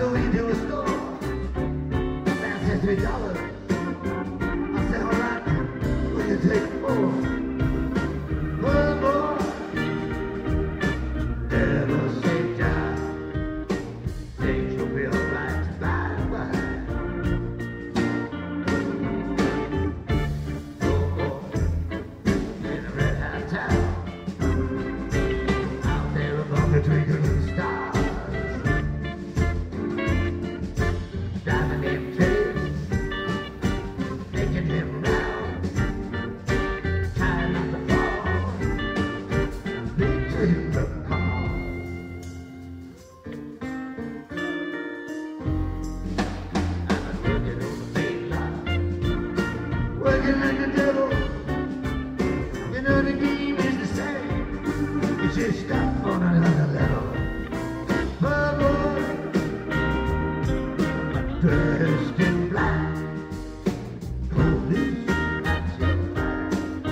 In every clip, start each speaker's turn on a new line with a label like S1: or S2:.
S1: go into a store. Man says $3. I say, all right, will you take 4? One more. Never say die. Things will be alright by and by. Oh boy, in a red hot town, out there among the twinkling stars. Driving him crazy, making him round, trying not to fall between the cars. I've been working on the main line, working like the devil. You know the game is the same. You just stop on another level. Dressed in black, police at your back.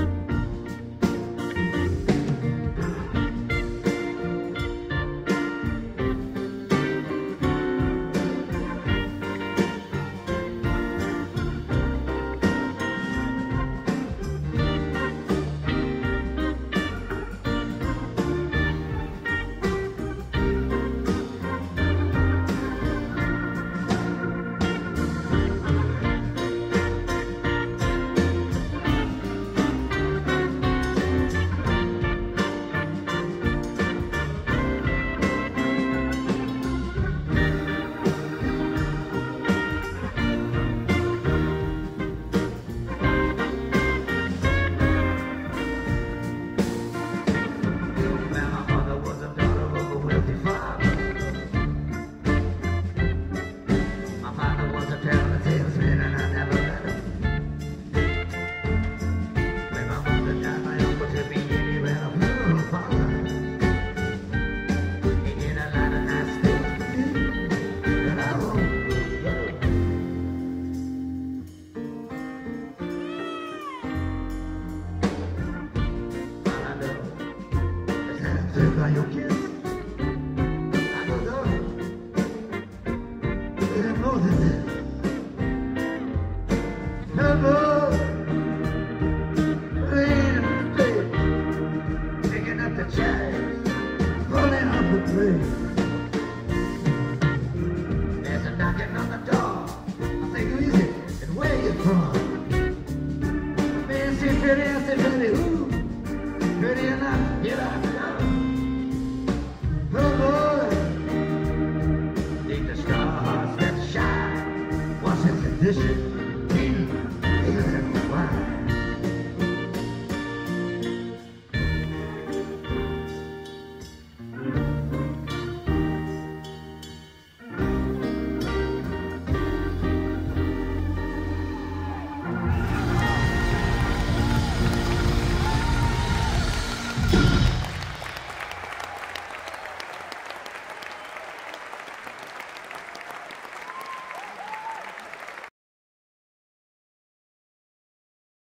S1: By your kiss, I don't know. There's more than this. No more playing in the stage, picking up the chives, falling off the plane.